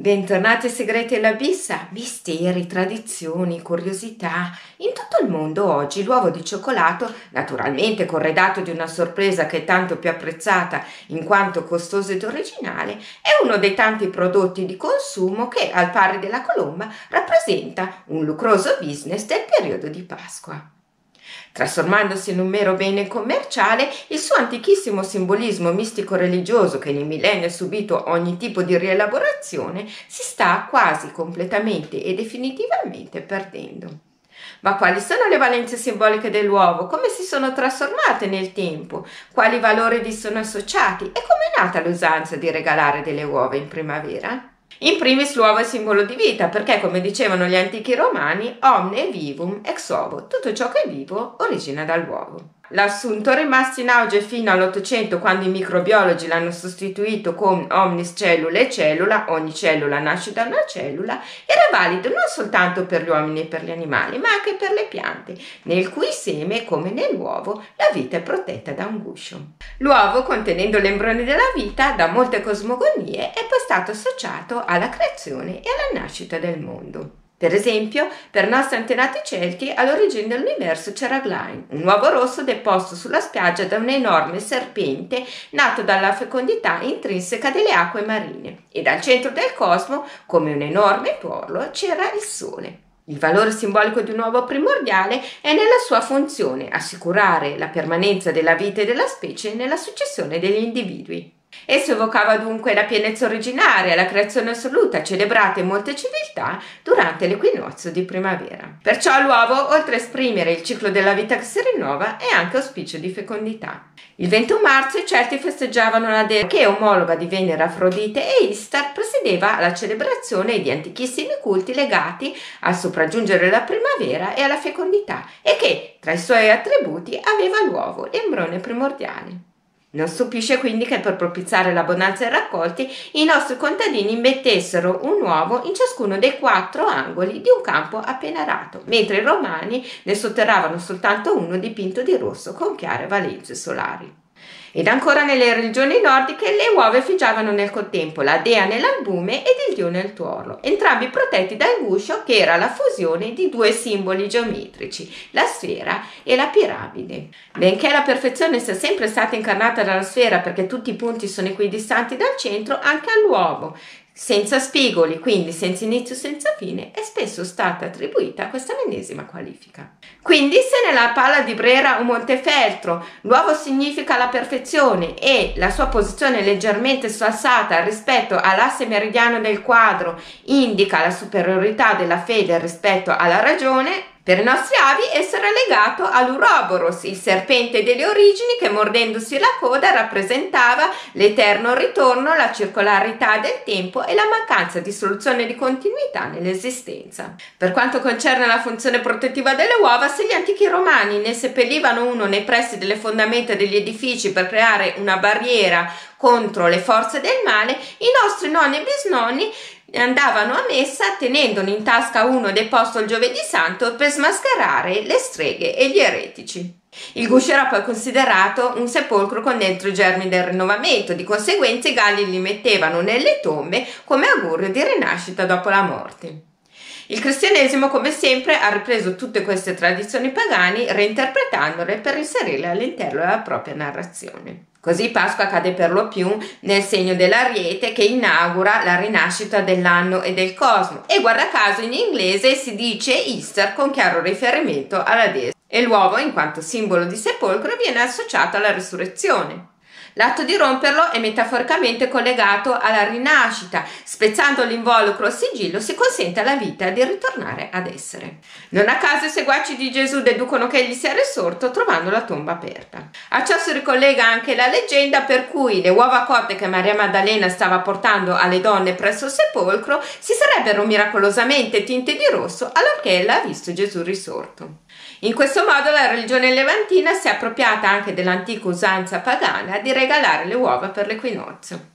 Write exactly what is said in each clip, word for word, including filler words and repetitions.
Bentornati ai Segreti della Bissa, misteri, tradizioni, curiosità. In tutto il mondo oggi l'uovo di cioccolato, naturalmente corredato di una sorpresa che è tanto più apprezzata in quanto costoso ed originale, è uno dei tanti prodotti di consumo che, al pari della colomba, rappresenta un lucroso business del periodo di Pasqua. Trasformandosi in un mero bene commerciale, il suo antichissimo simbolismo mistico-religioso, che nei millenni ha subito ogni tipo di rielaborazione, si sta quasi completamente e definitivamente perdendo. Ma quali sono le valenze simboliche dell'uovo? Come si sono trasformate nel tempo? Quali valori vi sono associati? E come è nata l'usanza di regalare delle uova in primavera? In primis l'uovo è simbolo di vita perché, come dicevano gli antichi romani, omne vivum ex ovo, tutto ciò che è vivo origina dall'uovo. L'assunto, rimasto in auge fino all'Ottocento, quando i microbiologi l'hanno sostituito con omnis cellulae cellula, ogni cellula nasce da una cellula, era valido non soltanto per gli uomini e per gli animali, ma anche per le piante, nel cui seme, come nell'uovo, la vita è protetta da un guscio. L'uovo, contenendo l'embrione della vita, da molte cosmogonie, è poi stato associato alla creazione e alla nascita del mondo. Per esempio, per nostri antenati celti, all'origine dell'universo c'era Glain, un uovo rosso deposto sulla spiaggia da un enorme serpente nato dalla fecondità intrinseca delle acque marine, e dal centro del cosmo, come un enorme tuorlo, c'era il Sole. Il valore simbolico di un uovo primordiale è nella sua funzione, assicurare la permanenza della vita e della specie nella successione degli individui. Esso evocava dunque la pienezza originaria, la creazione assoluta, celebrata in molte civiltà durante l'equinozio di primavera. Perciò l'uovo, oltre a esprimere il ciclo della vita che si rinnova, è anche auspicio di fecondità. Il ventuno marzo i Celti festeggiavano la dea che, omologa di Venere, Afrodite e Istar, presiedeva la celebrazione di antichissimi culti legati al sopraggiungere della primavera e alla fecondità, e che, tra i suoi attributi, aveva l'uovo, l'embrione primordiale. Non stupisce quindi che per propiziare l'abbondanza dei raccolti i nostri contadini immettessero un uovo in ciascuno dei quattro angoli di un campo appena arato, mentre i romani ne sotterravano soltanto uno dipinto di rosso con chiare valenze solari. Ed ancora nelle religioni nordiche le uova effigiavano nel contempo la dea nell'albume ed il dio nel tuorlo, entrambi protetti dal guscio che era la fusione di due simboli geometrici, la sfera e la piramide. Benché la perfezione sia sempre stata incarnata dalla sfera perché tutti i punti sono equidistanti dal centro, anche all'uovo, senza spigoli, quindi senza inizio senza fine, è spesso stata attribuita questa medesima qualifica. Quindi, se nella palla di Brera o Montefeltro l'uovo significa la perfezione e la sua posizione leggermente salsata rispetto all'asse meridiano del quadro indica la superiorità della fede rispetto alla ragione, per i nostri avi esso era legato all'Uroboros, il serpente delle origini che, mordendosi la coda, rappresentava l'eterno ritorno, la circolarità del tempo e la mancanza di soluzione di continuità nell'esistenza. Per quanto concerne la funzione protettiva delle uova, se gli antichi romani ne seppellivano uno nei pressi delle fondamenta degli edifici per creare una barriera contro le forze del male, i nostri nonni e bisnonni andavano a messa tenendone in tasca uno deposto il giovedì santo per smascherare le streghe e gli eretici. Il guscio era poi considerato un sepolcro con dentro i germi del rinnovamento, di conseguenza i galli li mettevano nelle tombe come augurio di rinascita dopo la morte. Il cristianesimo, come sempre, ha ripreso tutte queste tradizioni pagane, reinterpretandole per inserirle all'interno della propria narrazione. Così Pasqua cade per lo più nel segno dell'Ariete, che inaugura la rinascita dell'anno e del cosmo, e guarda caso in inglese si dice Easter con chiaro riferimento alla dea, e l'uovo, in quanto simbolo di sepolcro, viene associato alla risurrezione. L'atto di romperlo è metaforicamente collegato alla rinascita. Spezzando l'involucro o sigillo si consente alla vita di ritornare ad essere. Non a caso i seguaci di Gesù deducono che egli sia risorto trovando la tomba aperta. A ciò si ricollega anche la leggenda per cui le uova cotte che Maria Maddalena stava portando alle donne presso il sepolcro si sarebbero miracolosamente tinte di rosso allorché ella ha visto Gesù risorto. In questo modo la religione levantina si è appropriata anche dell'antica usanza pagana di regalare le uova per l'equinozio.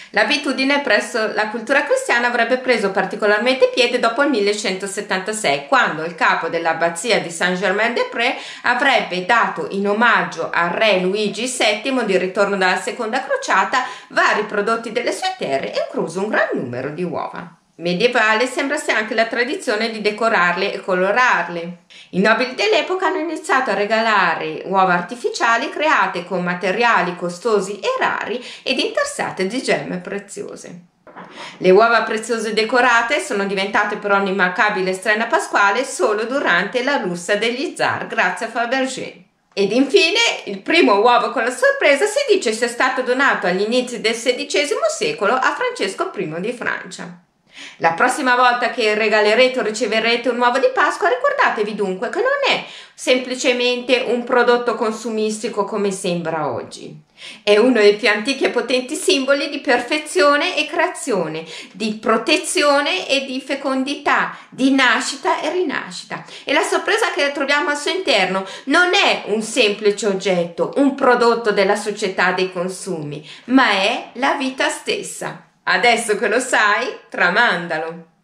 L'abitudine presso la cultura cristiana avrebbe preso particolarmente piede dopo il millecentosettantasei, quando il capo dell'abbazia di Saint-Germain-des-Prés avrebbe dato in omaggio al re Luigi settimo di ritorno dalla seconda crociata vari prodotti delle sue terre, incluso un gran numero di uova. Medievale sembra sia anche la tradizione di decorarle e colorarle. I nobili dell'epoca hanno iniziato a regalare uova artificiali create con materiali costosi e rari ed intersate di gemme preziose. Le uova preziose decorate sono diventate però un'immancabile strena pasquale solo durante la russa degli zar, grazie a Fabergé. Ed infine, il primo uovo con la sorpresa si dice sia stato donato agli inizi del sedicesimo secolo a Francesco primo di Francia. La prossima volta che regalerete o riceverete un uovo di Pasqua, ricordatevi dunque che non è semplicemente un prodotto consumistico come sembra oggi. È uno dei più antichi e potenti simboli di perfezione e creazione, di protezione e di fecondità, di nascita e rinascita. E la sorpresa che troviamo al suo interno non è un semplice oggetto, un prodotto della società dei consumi, ma è la vita stessa. Adesso che lo sai, tramandalo!